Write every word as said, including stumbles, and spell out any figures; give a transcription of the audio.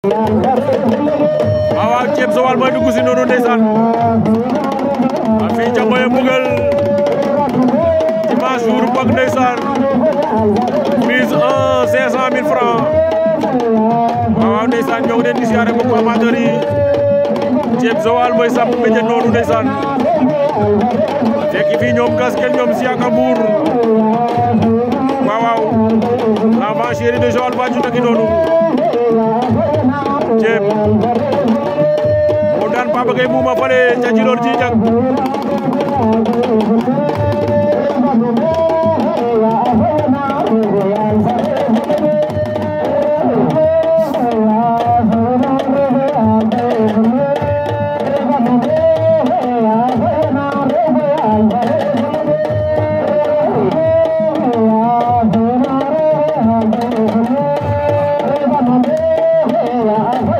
waaw waaw Thieb Joal mooy dugg si noonu ndeysaan a fii ca Mboye Mbouguel dimanche jour mag ndeysaan mise un cinq cent mille francs waaw waaw ndeysaan ñoo ngi leen di siyaare mbokku amateur yi Thieb Joal mooy samp mbéjét noonu ndeysaan fekk fii ñoom Gaskel ñoom Siaka Mbour waaw waaw l'enfant chéri de Joal Fadiouth ngi noonu Thieb moo daan Papa Gueye Mouma fale ca Djilor Djijak Yeah.